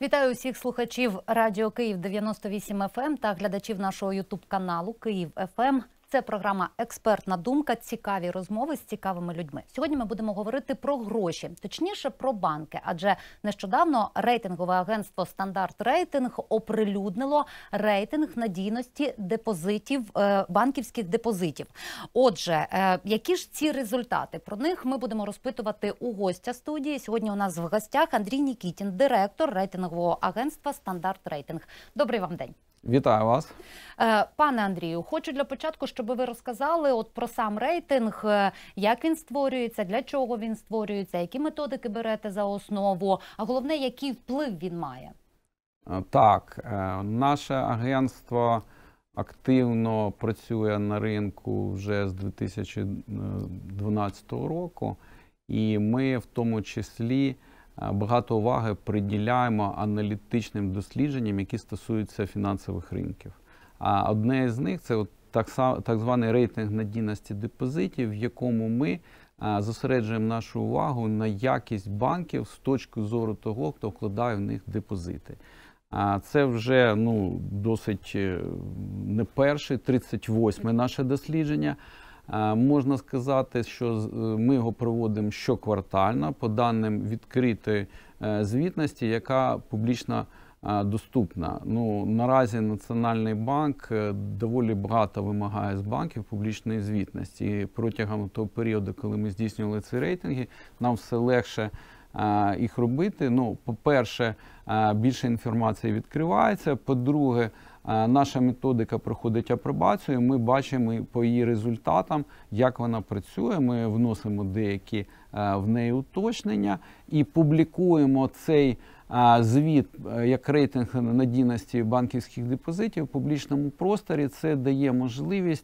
Вітаю усіх слухачів Радіо Київ 98 FM та глядачів нашого ютуб-каналу Київ ФМ. Це програма «Експертна думка», цікаві розмови з цікавими людьми. Сьогодні ми будемо говорити про гроші, точніше про банки, адже нещодавно рейтингове агентство «Стандарт Рейтинг» оприлюднило рейтинг надійності депозитів, банківських депозитів. Отже, які ж ці результати? Про них ми будемо розпитувати у гостя студії. Сьогодні у нас в гостях Андрій Нікітін, директор рейтингового агентства «Стандарт Рейтинг». Добрий вам день. Вітаю вас. Пане Андрію, хочу для початку, щоб ви розказали про сам рейтинг, як він створюється, для чого він створюється, які методики берете за основу, а головне, який вплив він має. Так, наше агентство активно працює на ринку вже з 2012 року, і ми в тому числі багато уваги приділяємо аналітичним дослідженням, які стосуються фінансових ринків. А одне з них – це так званий рейтинг надійності депозитів, в якому ми зосереджуємо нашу увагу на якість банків з точки зору того, хто вкладає в них депозити. Це вже досить не перше, 38-ме наше дослідження. Можна сказати, що ми його проводимо щоквартально по даним відкритої звітності, яка публічно доступна. Наразі Національний банк доволі багато вимагає з банків публічної звітності. І протягом того періоду, коли ми здійснювали ці рейтинги, нам все легше їх робити. По-перше, більше інформації відкривається. По-друге, наша методика проходить апробацію, ми бачимо по її результатам, як вона працює, ми вносимо деякі в неї уточнення і публікуємо цей звіт як рейтинг надійності банківських депозитів в публічному просторі. Це дає можливість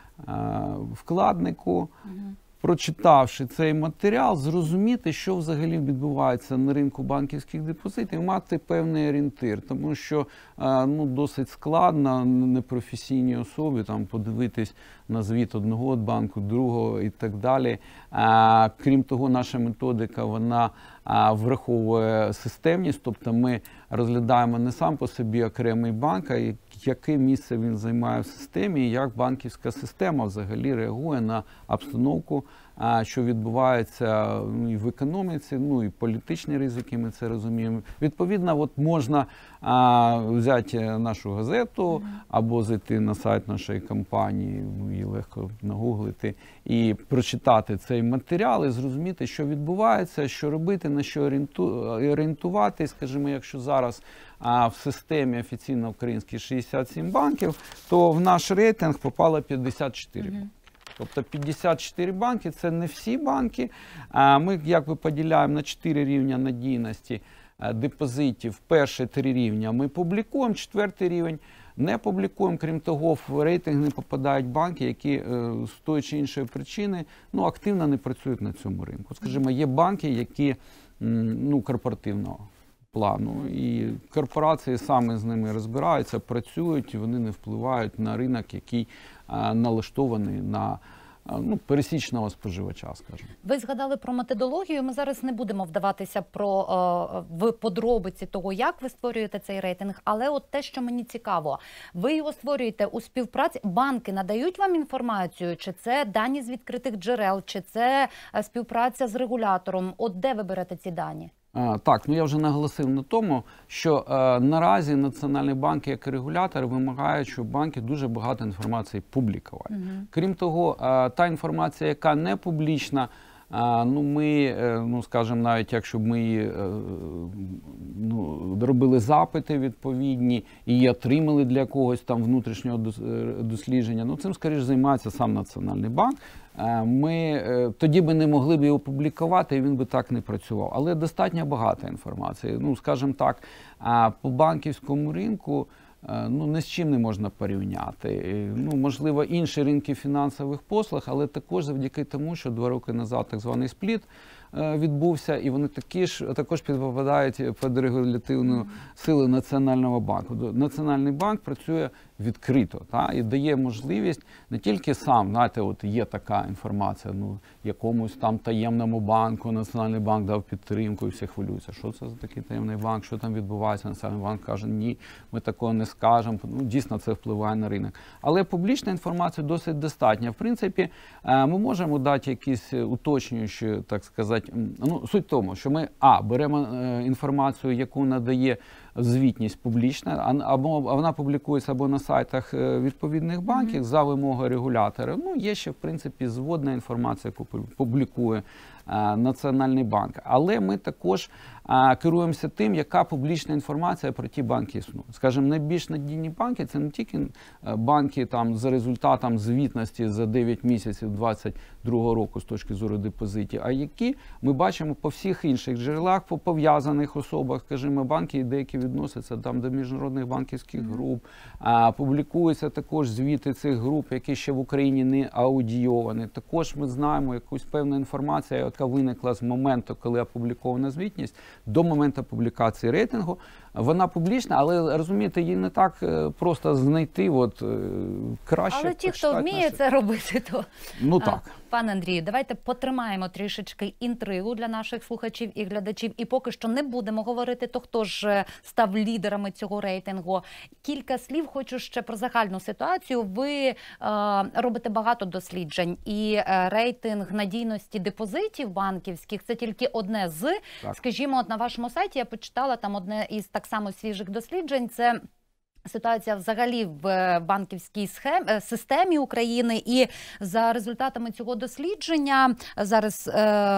вкладнику, прочитавши цей матеріал, зрозуміти, що взагалі відбувається на ринку банківських депозитів, мати певний орієнтир. Тому що досить складно непрофесійній особі подивитись на звіт одного банку, другого і так далі. Крім того, наша методика, вона враховує системність, тобто ми розглядаємо не сам по собі окремий банк, а яке місце він займає в системі, і як банківська система взагалі реагує на обстановку, що відбувається і в економіці, і політичні ризики, ми це розуміємо. Відповідно, можна взяти нашу газету або зайти на сайт нашої компанії, її легко нагуглити, і прочитати цей матеріал і зрозуміти, що відбувається, що робити, на що орієнтуватись. Скажімо, якщо зараз в системі офіційно українській 67 банків, то в наш рейтинг попало 54 банки. Тобто 54 банки – це не всі банки. Ми якби поділяємо на 4 рівня надійності депозитів. Перші 3 рівня ми публікуємо, 4-й рівень не публікуємо. Крім того, в рейтинг не попадають банки, які з тої чи іншої причини активно не працюють на цьому ринку. Скажімо, є банки, які корпоративного плану, і корпорації саме з ними розбираються, працюють, і вони не впливають на ринок, який налаштований на пересічного споживача, скажімо. Ви згадали про методологію, ми зараз не будемо вдаватися в подробиці того, як ви створюєте цей рейтинг, але те, що мені цікаво, ви його створюєте у співпраці, банки надають вам інформацію, чи це дані з відкритих джерел, чи це співпраця з регулятором, де ви берете ці дані? Так, я вже наголосив на тому, що наразі Національний банк як регулятор вимагає, щоб банки дуже багато інформації публікували. Крім того, та інформація, яка не публічна, ми, скажімо, навіть якщо б ми робили запити відповідні і отримали для когось там внутрішнього дослідження, цим, скоріш, займається сам Національний банк. Ми тоді би не могли б його публікувати, і він би так не працював. Але достатньо багато інформації. Скажімо так, по банківському ринку ні з чим не можна порівняти. Можливо, інші ринки фінансових послуг, але також завдяки тому, що 2 роки назад так званий спліт відбувся, і вони також підпадають під регулятивну силу Національного банку. Національний банк працює відкрито, і дає можливість не тільки сам, знаєте, от є така інформація, якомусь там таємному банку Національний банк дав підтримку і всі хвилюються. Що це за такий таємний банк, що там відбувається? Національний банк каже, ні, ми такого не скажемо. Дійсно, це впливає на ринок. Але публічна інформація досить достатня. В принципі, ми можемо дати якісь уточнюючі, так сказати, суть в тому, що ми, беремо інформацію, яку надає звітність публічна, або вона публікується або на сайтах відповідних банків за вимогою регулятора. Є ще, в принципі, зводна інформація, яку публікує Національний банк. Але ми також керуємося тим, яка публічна інформація про ті банки існує. Скажімо, найбільш надійні банки – це не тільки банки там, за результатом звітності за 9 місяців 2022 року з точки зору депозитів, а які ми бачимо по всіх інших джерелах, по пов'язаних особах, скажімо, банки, деякі відносяться там до міжнародних банківських груп, публікуються також звіти цих груп, які ще в Україні не аудійовані. Також ми знаємо якусь певну інформацію, яка виникла з моменту, коли опублікована звітність, до моменту публікації рейтингу. Вона публічна, але, розумієте, її не так просто знайти, краще. Але ті, хто вміє це робити, то... так. Пане Андрію, давайте потримаємо трішечки інтригу для наших слухачів і глядачів. І поки що не будемо говорити, то хто ж став лідерами цього рейтингу. Кілька слів хочу ще про загальну ситуацію. Ви робите багато досліджень. І рейтинг надійності депозитів банківських – це тільки одне з. Так. Скажімо, на вашому сайті я почитала там одне із так само свіжих досліджень. Це ситуація взагалі в банківській системі України, і за результатами цього дослідження зараз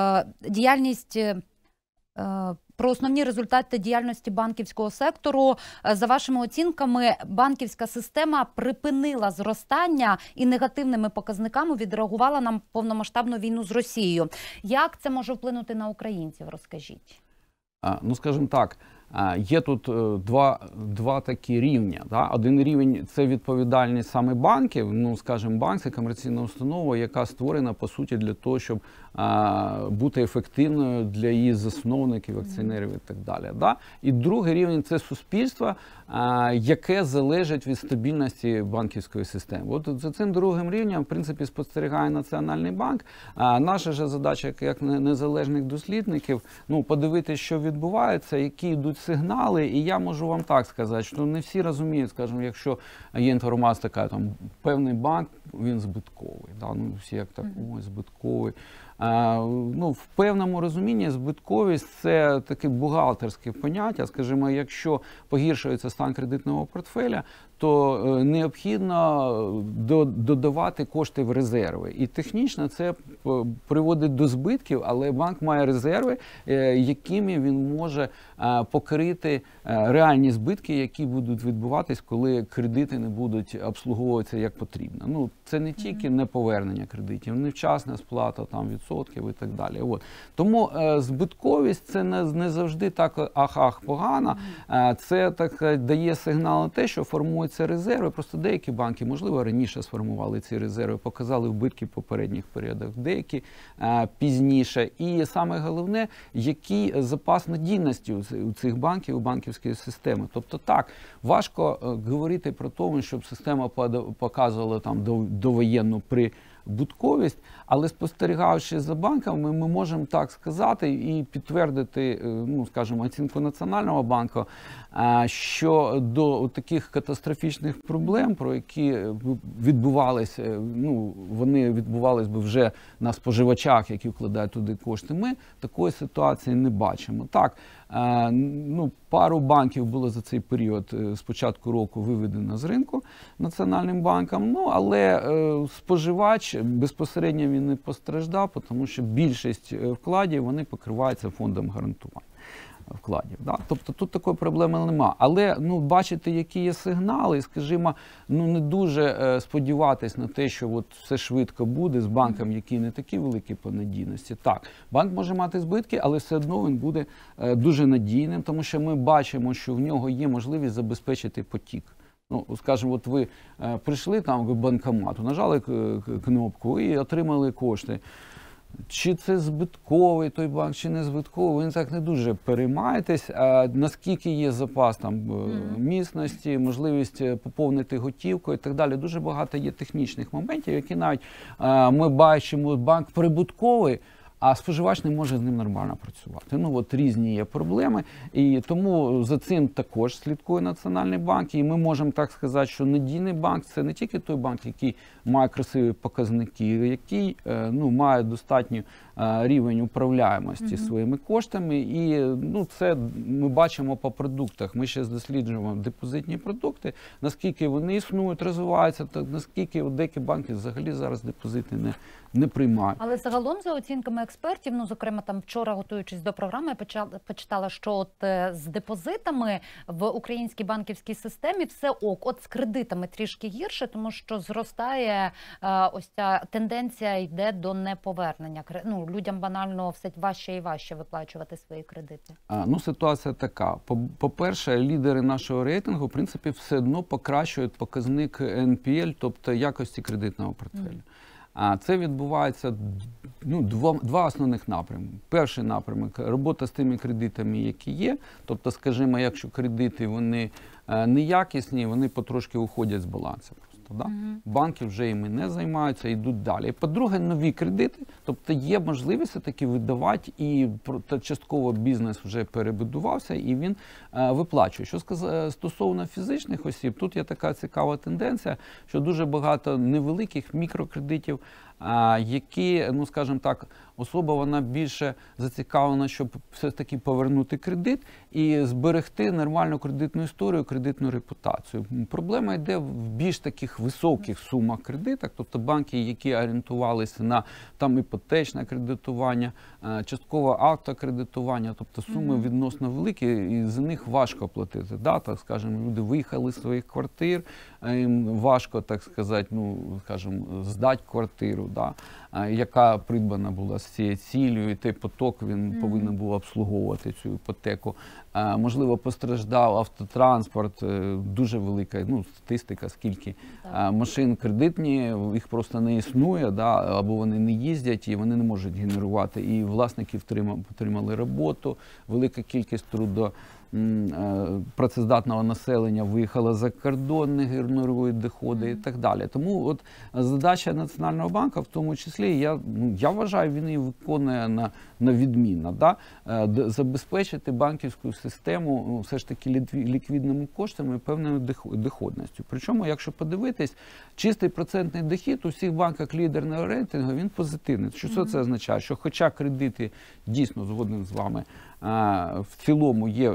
про основні результати діяльності банківського сектору. За вашими оцінками, банківська система припинила зростання і негативними показниками відреагувала на повномасштабну війну з Росією. Як це може вплинути на українців? Розкажіть. Скажімо так, є тут два такі рівня. Один рівень – це відповідальність саме банків. Скажімо, банк – це комерційна установа, яка створена, по суті, для того, щоб бути ефективною для її засновників, акціонерів і так далі. І другий рівень – це суспільство, яке залежить від стабільності банківської системи. От за цим другим рівнем, в принципі, спостерігає Національний банк. Наша ж задача, як незалежних дослідників, подивитися, що відбувається, які йдуть сигнали. І я можу вам так сказати, що не всі розуміють, скажімо, якщо є інформація така, там, певний банк, він збитковий. Всі як так, ой, збитковий. В певному розумінні збитковість – це таке бухгалтерське поняття. Скажімо, якщо погіршується стан кредитного портфеля, то необхідно додавати кошти в резерви. І технічно це приводить до збитків, але банк має резерви, якими він може покрити реальні збитки, які будуть відбуватись, коли кредити не будуть обслуговуватися як потрібно. Це не тільки неповернення кредитів, невчасна сплата відсотків і так далі. Тому збитковість – це не завжди так погано. Це так дає сигнал на те, що формуються резерви. Просто деякі банки, можливо, раніше сформували ці резерви, показали вбитки в попередніх періодах, деякі пізніше. І саме головне, який запас надійності у цих банків, у банківської системи. Тобто так, важко говорити про те, щоб система показувала довоєнну прибутковість, але спостерігаючи за банками, ми можемо так сказати і підтвердити, скажімо, оцінку Національного банку, що до таких катастрофічних проблем, про які відбувалися, вони відбувалися би вже на споживачах, які вкладають туди кошти, ми такої ситуації не бачимо. Так, пару банків було за цей період з початку року виведено з ринку Національним банком, але споживач безпосередньо він не постраждав, тому що більшість вкладів вони покриваються фондом гарантування вкладів. Тобто тут такої проблеми немає. Але бачити, які є сигнали, скажімо, не дуже сподіватись на те, що все швидко буде з банком, який не такі великі по надійності. Так, банк може мати збитки, але все одно він буде дуже надійним, тому що ми бачимо, що в нього є можливість забезпечити потік. Скажімо, ви прийшли до банкомату, нажали кнопку і отримали кошти. чи це збитковий той банк, чи не збитковий, ви так не дуже переймаєтесь, наскільки є запас там міцності, можливість поповнити готівкою і так далі. Дуже багато є технічних моментів, які навіть ми бачимо, банк прибутковий, а споживач не може з ним нормально працювати. Ну, от різні є проблеми, і тому за цим також слідкує Національний банк, і ми можемо так сказати, що надійний банк – це не тільки той банк, який має красиві показники, який має достатній рівень управляємості своїми коштами, і це ми бачимо по продуктах. Ми ще досліджуємо депозитні продукти, наскільки вони існують, розвиваються, та наскільки деякі банки взагалі зараз депозити не приймають. Але загалом, за оцінками експертів, зокрема, там вчора, готуючись до програми, я почитала, що от з депозитами в українській банківській системі все ок. От з кредитами трішки гірше, тому що зростає ось ця тенденція, йде до неповернення. Людям банально все важче і важче виплачувати свої кредити. Ситуація така. По-перше, лідери нашого рейтингу, в принципі, все одно покращують показник NPL, тобто якості кредитного портфелю. Це відбувається два основних напрямки. Перший напрямок – робота з тими кредитами, які є. Тобто, скажімо, якщо кредити вони неякісні, вони потрошки уходять з балансу. Банки вже іми не займаються, йдуть далі. По-друге, нові кредити, тобто є можливість таки видавати, і частково бізнес вже перебудувався, і він виплачує. Що стосовно фізичних осіб, тут є така цікава тенденція, що дуже багато невеликих мікрокредитів, які, скажімо так, особа вона більше зацікавлена, щоб все-таки повернути кредит і зберегти нормальну кредитну історію, кредитну репутацію. Проблема йде в більш таких високих сумах кредитах, тобто банки, які орієнтувалися на іпотечне кредитування, часткове автокредитування, тобто суми відносно великі, і за них важко платити. Так, скажімо, люди виїхали з своїх квартир, їм важко, так сказати, здати квартиру, яка придбана була з цією цілею, і той поток він повинен був обслуговувати цю іпотеку. Можливо, постраждав автотранспорт, дуже велика статистика, скільки машин кредитні, їх просто не існує, або вони не їздять, і вони не можуть генерувати. І власники отримали роботу, велика кількість працездатного населення виїхало за кордон, не генерують доходи і так далі. Тому от задача Національного банку, в тому числі, я вважаю, він її виконує на відмінно. Забезпечити банківську систему все ж таки ліквідними коштами і певною доходністю. Причому, якщо подивитись, чистий процентний дохід у всіх банках лідерного рейтингу, він позитивний. Що це означає? Що хоча кредити, дійсно, згоден з вами, в цілому є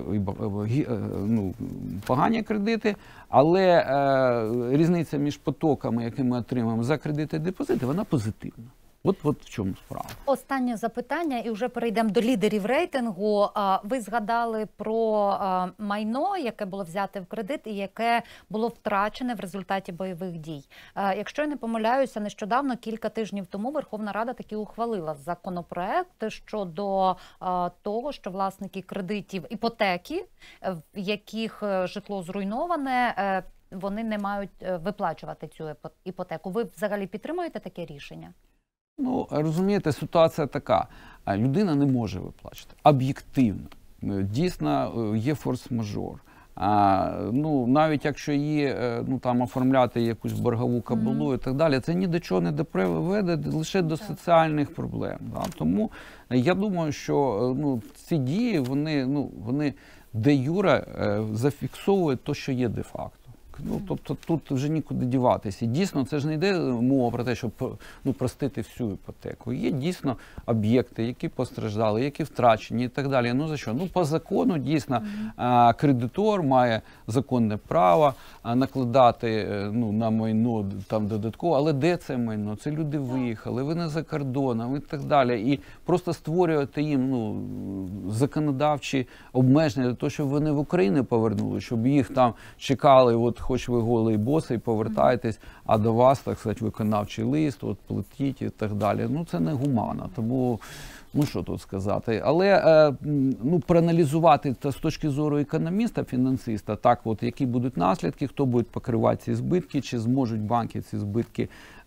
погані кредити, але різниця між потоками, які ми отримуємо за кредити і депозити, вона позитивна. От в чому справа. Останнє запитання, і вже перейдемо до лідерів рейтингу. Ви згадали про майно, яке було взяте в кредит і яке було втрачене в результаті бойових дій. Якщо я не помиляюся, нещодавно, кілька тижнів тому, Верховна Рада таки ухвалила законопроект щодо того, що власники кредитів іпотеки, в яких житло зруйноване, вони не мають виплачувати цю іпотеку. Ви взагалі підтримуєте таке рішення? Розумієте, ситуація така. Людина не може виплачувати. Об'єктивно. Дійсно, є форс-мажор. Навіть якщо її оформляти якусь боргову кабалу і так далі, це ні до чого не приведе, лише до соціальних проблем. Тому я думаю, що ці дії, вони де-юре зафіксовують те, що є де-факто. Тобто тут вже нікуди діватися. І дійсно, це ж не йде мова про те, щоб простити всю іпотеку. Є дійсно об'єкти, які постраждали, які втрачені і так далі. За що? По закону, дійсно, кредитор має законне право накладати на майно додатково. Але де це майно? Це люди виїхали, вони за кордоном і так далі. І просто створювати їм законодавчі обмеження для того, щоб вони в Україну повернули, щоб їх там чекали, хоч ви голий босий, повертайтесь, а до вас, так сказати, виконавчий лист, платіть і так далі. Це не гуманно, тому, що тут сказати. Але, проаналізувати з точки зору економіста, фінансиста, які будуть наслідки, хто буде покривати ці збитки, чи зможуть банки ці збитки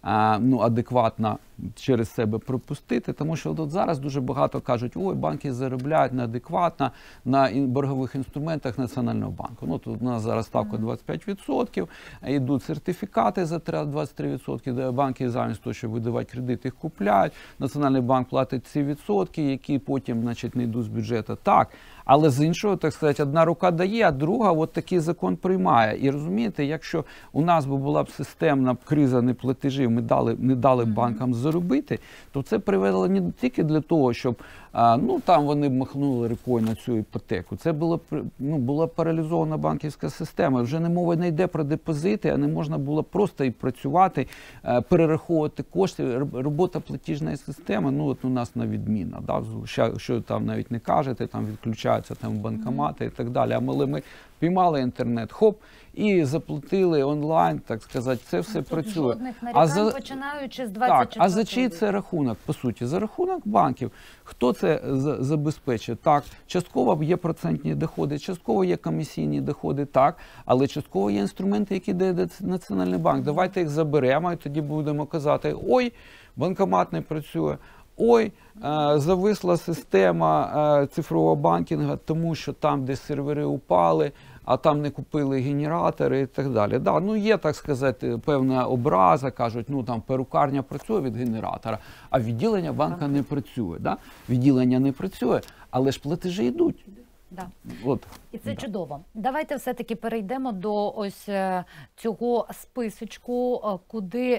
ну, адекватно через себе пропустити, тому що тут зараз дуже багато кажуть, ой, банки заробляють неадекватно на боргових інструментах Національного банку. Ну, тут у нас зараз ставка 25%, йдуть сертифікати за 23%, де банки замість того, щоб видавати кредит, їх купляють, Національний банк платить ці відсотки, які потім, значить, не йдуть з бюджету. Так, але з іншого, так сказати, одна рука дає, а друга от такий закон приймає. І розумієте, якщо у нас була б системна криза неплатежів, ми не дали банкам заробити, то це привело не тільки для того, щоб ну, там вони б махнули рукою на цю іпотеку. Це була паралізована банківська система. Вже мова не йде про депозити, а не можна було просто і працювати, перераховувати кошти. Робота платіжної системи, ну от у нас на відміна. Да? Що там навіть не кажете, там відключаються там банкомати і так далі. Але ми піймали інтернет, хоп, і заплатили онлайн, так сказати, це все працює. Жодних нарікань, починаючи з 24 Так, а за чий це рахунок, по суті? За рахунок банків. Хто це забезпечує? Так, частково є процентні доходи, частково є комісійні доходи, так, але частково є інструменти, які дає Національний банк. Давайте їх заберемо, і тоді будемо казати, ой, банкомат не працює, ой, зависла система цифрового банкінгу, тому що там, де сервери упали, а там не купили генератори і так далі. Да, ну є, так сказати, певна образа, кажуть, ну там перукарня працює від генератора, а відділення банка не працює. Да? Відділення не працює, але ж платежі йдуть. Да. От. І це чудово. Давайте все-таки перейдемо до ось цього списочку, куди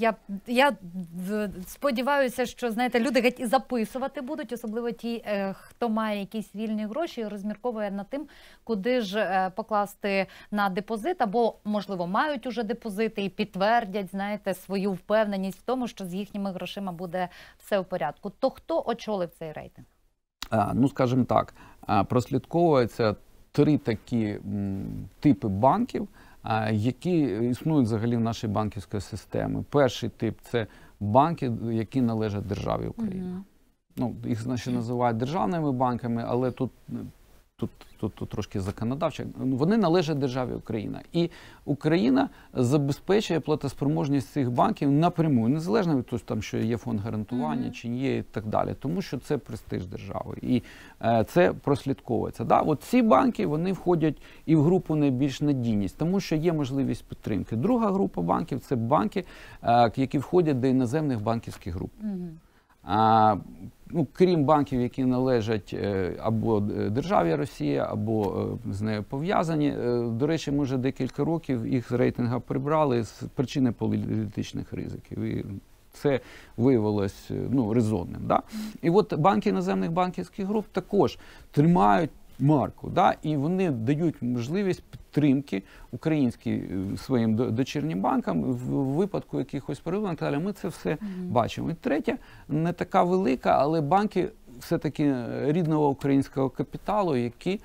я сподіваюся, що, знаєте, люди геть і записувати будуть, особливо ті, хто має якісь вільні гроші і розмірковує над тим, куди ж покласти на депозит, або, можливо, мають уже депозити і підтвердять, знаєте, свою впевненість в тому, що з їхніми грошима буде все в порядку. То хто очолив цей рейтинг? Ну, скажімо так, прослідковується 3 такі типи банків, які існують взагалі в нашій банківській системі. Перший тип – це банки, які належать державі України. Ну, їх, значить, називають державними банками, але тут трошки законодавчо. Вони належать державі Україна. І Україна забезпечує платоспроможність цих банків напряму, незалежно від того, там, що є фонд гарантування, чи є і так далі. Тому що це престиж держави. І це прослідковується. Да? От ці банки, вони входять і в групу найбільш надійність, тому що є можливість підтримки. Друга група банків – це банки, які входять до іноземних банківських груп. Ну, крім банків, які належать або державі Росії, або з нею пов'язані. До речі, ми вже декілька років їх з рейтингу прибрали з причини політичних ризиків. І це виявилось резонним. Да? І от банки іноземних банківських груп також тримають марку, да? І вони дають можливість підтримки українським своїм дочірнім банкам в випадку якихось переливок. Ми це все бачимо. І третє, не така велика, але банки все-таки рідного українського капіталу, які,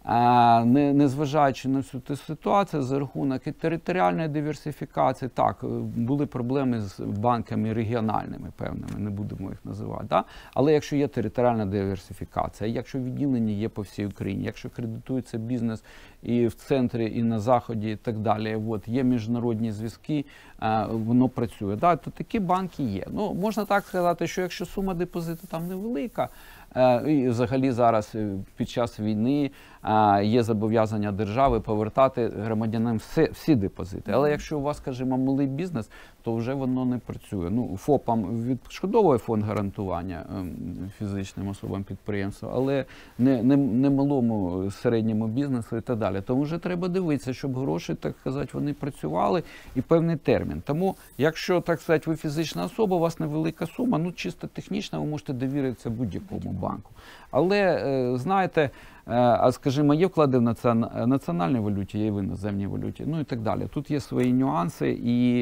незважаючи на всю ту ситуацію, за рахунок і територіальної диверсифікації, так, були проблеми з банками регіональними певними, не будемо їх називати. Да? Але якщо є територіальна диверсифікація, якщо відділення є по всій Україні, якщо кредитується бізнес і в центрі, і на заході, і так далі, от, є міжнародні зв'язки, воно працює. Да? То такі банки є. Ну, можна так сказати, що якщо сума депозиту там невелика, і взагалі зараз під час війни є зобов'язання держави повертати громадянам всі депозити. Але якщо у вас, скажімо, малий бізнес, то вже воно не працює. Ну, ФОПам відшкодовує фонд гарантування фізичним особам підприємства, але не малому середньому бізнесу і так далі. Тому вже треба дивитися, щоб гроші, так сказати, вони працювали і певний термін. Тому, якщо, так сказати, ви фізична особа, у вас невелика сума, ну, чисто технічно ви можете довіритися будь-якому банку. Але, знаєте, скажімо, є вклади в національній валюті, є в іноземній валюті, ну і так далі. Тут є свої нюанси, і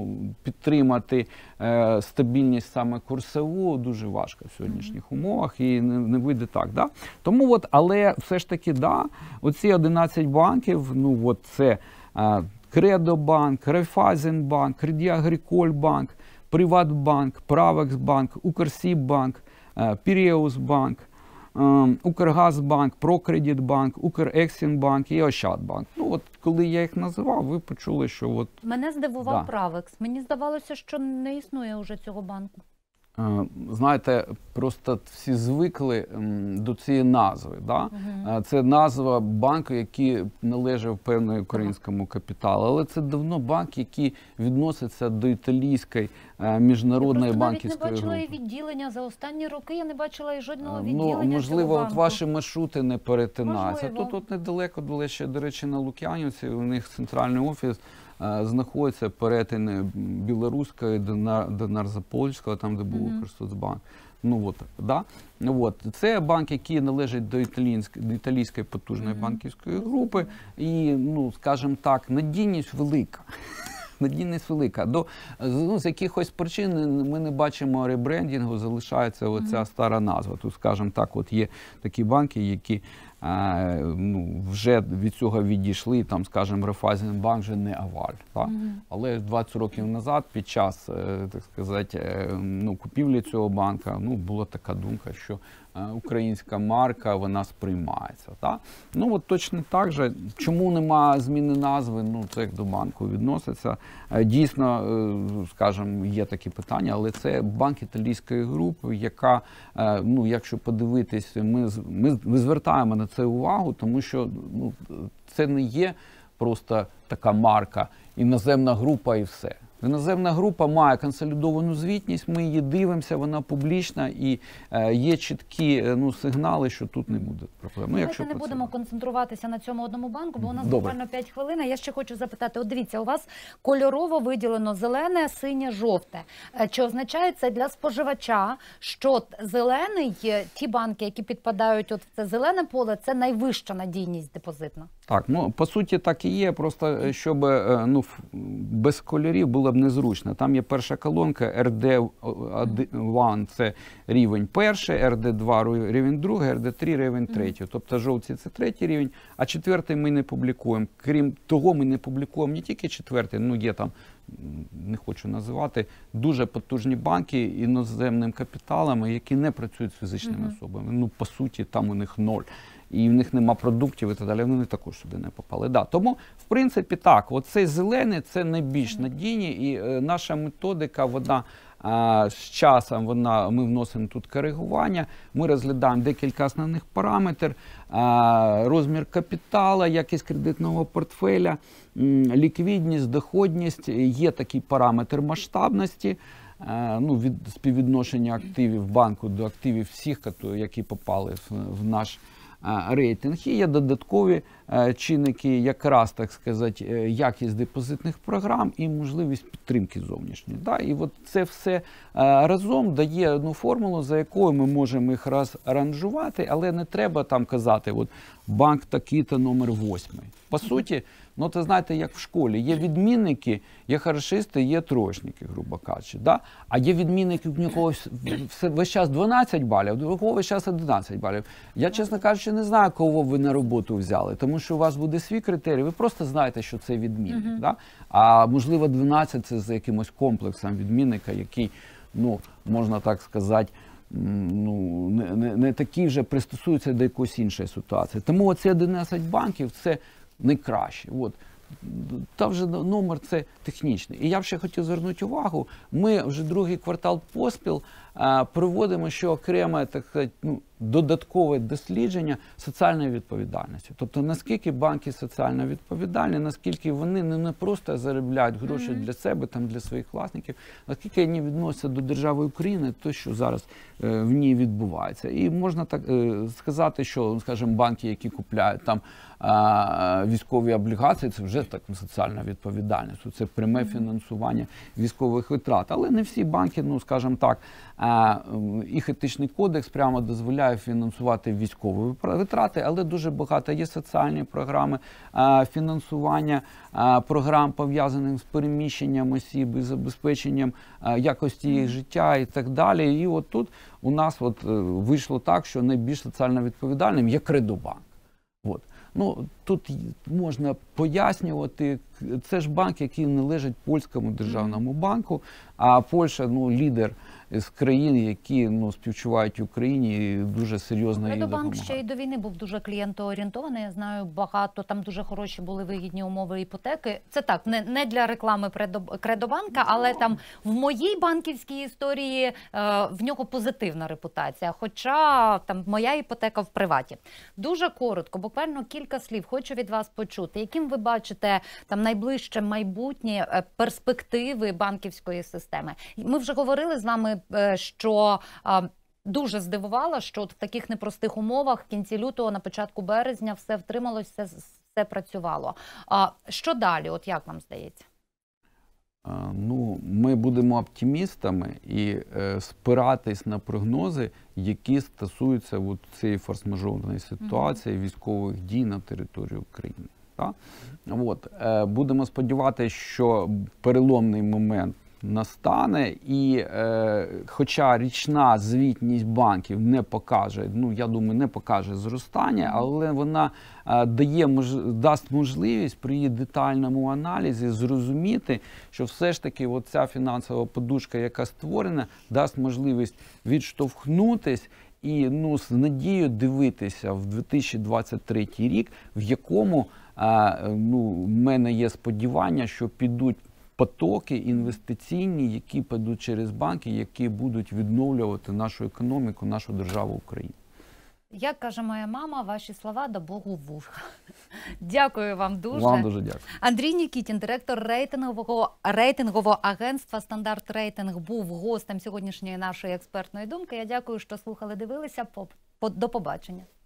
підтримати стабільність саме курсову дуже важко в сьогоднішніх умовах, і не вийде так. Да? Тому але все ж таки, да, оці 11 банків, це Кредобанк, Райфайзенбанк, Кредит Агриколь банк, Приватбанк, Правекс банк, Укрсіббанк, Піреус банк, Укргазбанк, Прокредитбанк, Укрексімбанк і Ощадбанк. Ну от коли я їх називав, ви почули, що от... Мене здивував Правекс. Мені здавалося, що не існує вже цього банку. Знаєте, просто всі звикли до цієї назви. Да? Це назва банку, який належав певному українському капіталу. Але це давно банк, який відноситься до італійської міжнародної банківської групи. Я навіть не бачила і відділення. За останні роки я не бачила і жодного відділення можливо, цього банку. от ваші маршрути не перетинаються. Тут недалеко, до речі, на Лук'янівці, у них центральний офіс знаходиться перетин Білоруської до Нарзапольського, там, де був Укрсоцбанк. Це банк, який належить до італійської потужної банківської групи. І, скажімо так, надійність велика. Надійність велика. З якихось причин ми не бачимо ребрендінгу, залишається оця стара назва. Тут, скажімо так, от є такі банки, які вже від цього відійшли, там, скажімо, Райфайзенбанк вже не Аваль. Так? Але 20 років назад, під час, так сказати, купівлі цього банка, була така думка, що українська марка, вона сприймається. Так? От точно так же. Чому немає зміни назви? Це як до банку відноситься. Дійсно, скажімо, є такі питання, але це банк італійської групи, яка, якщо подивитись, ми звертаємо на це увагу, тому що це не є просто така марка, іноземна група і все. Іноземна група має консолідовану звітність, ми її дивимося, вона публічна і є чіткі сигнали, що тут не буде проблем. Давайте не будемо концентруватися на цьому одному банку, бо у нас буквально 5 хвилин. Я ще хочу запитати, от дивіться, у вас кольорово виділено зелене, синє, жовте. Чи означає це для споживача, що зелений, ті банки, які підпадають от в це зелене поле, це найвища надійність депозитна? Так, по суті так і є, просто щоб без кольорів було б незручно. Там є перша колонка, RD1 – це рівень перший, RD2 – рівень другий, RD3 – рівень третій. Тобто жовті – це третій рівень, а четвертий ми не публікуємо. Крім того, ми не публікуємо не тільки четвертий, є там, не хочу називати, дуже потужні банки іноземним капіталом, які не працюють з фізичними особами. По суті, там у них ноль. І в них нема продуктів і так далі, вони також сюди не попали. Тому, в принципі, так, оцей зелений – це найбільш надійні, і наша методика, вона з часом, ми вносимо тут коригування, ми розглядаємо декілька основних параметрів, розмір капіталу, якість кредитного портфеля, ліквідність, доходність, є такий параметр масштабності, співвідношення активів банку до активів всіх, які попали в наш рейтинг. І є додаткові чинники, якраз, так сказати, якість депозитних програм і можливість підтримки зовнішньої. І от це все разом дає формулу, за якою ми можемо їх розаранжувати, але не треба там казати, от банк такий-то номер 8. По суті, це, знаєте, як в школі. Є відмінники, є хорошисти, є троєчники, грубо кажучи. А є відмінники, у якого весь час 12 балів, у кого весь час 11 балів. Я, чесно кажучи, не знаю, кого ви на роботу взяли, тому що у вас буде свій критерій, ви просто знаєте, що це відмінник. А можливо, 12 – це за якимось комплексом відмінника, який, можна так сказати, не такий вже пристосується до якоїсь іншої ситуації. Тому оці 11 банків – це найкраще. Там вже номер – це технічний. І я б ще хотів звернути увагу, ми вже другий квартал поспіл проводимо, що окреме, так сказати, додаткове дослідження соціальної відповідальності. Тобто, наскільки банки соціально відповідальні, наскільки вони не просто заробляють гроші для себе, для своїх власників, наскільки вони відносяться до держави України, то, що зараз в ній відбувається. І можна так сказати, що, скажімо, банки, які купляють там військові облігації, це вже так соціальна відповідальність, це пряме фінансування військових витрат. Але не всі банки, скажімо так, їх етичний кодекс прямо дозволяє фінансувати військові витрати, але дуже багато є соціальні програми фінансування, програм, пов'язаних з переміщенням осіб і забезпеченням якості їх життя і так далі. І от тут у нас вийшло так, що найбільш соціально відповідальним є Кредобанк. Тут можна пояснювати, це ж банк, який належить польському державному банку, а Польща лідер з країн, які співчувають Україні і дуже серйозно їй Кредобанк ще й допомагають. до війни був дуже клієнтоорієнтований. Я знаю, багато там дуже хороші були вигідні умови іпотеки. Це так, не для реклами Кредобанка, але там в моїй банківській історії в нього позитивна репутація. Хоча там моя іпотека в приваті. Дуже коротко, буквально кілька слів хочу від вас почути. Яким ви бачите там найближче майбутнє перспективи банківської системи? Ми вже говорили з вами, що дуже здивувало, що от в таких непростих умовах в кінці лютого, на початку березня все втрималося, все працювало. Що далі, от як вам здається? Ми будемо оптимістами і спиратись на прогнози, які стосуються цієї форс-мажорної ситуації, військових дій на території України. Так? Будемо сподіватися, що переломний момент настане, і хоча річна звітність банків не покаже, я думаю, не покаже зростання, але вона дасть можливість при її детальному аналізі зрозуміти, що все ж таки ця фінансова подушка, яка створена, дасть можливість відштовхнутись і з надією дивитися в 2023 рік, в якому в мене є сподівання, що підуть потоки інвестиційні, які підуть через банки, які будуть відновлювати нашу економіку, нашу державу Україну. Як каже моя мама, ваші слова до Богу в вуха. Дякую вам дуже. Вам дуже дякую. Андрій Нікітін, директор рейтингового агентства «Стандарт Рейтинг», був гостем сьогоднішньої нашої експертної думки. Я дякую, що слухали, дивилися. До побачення.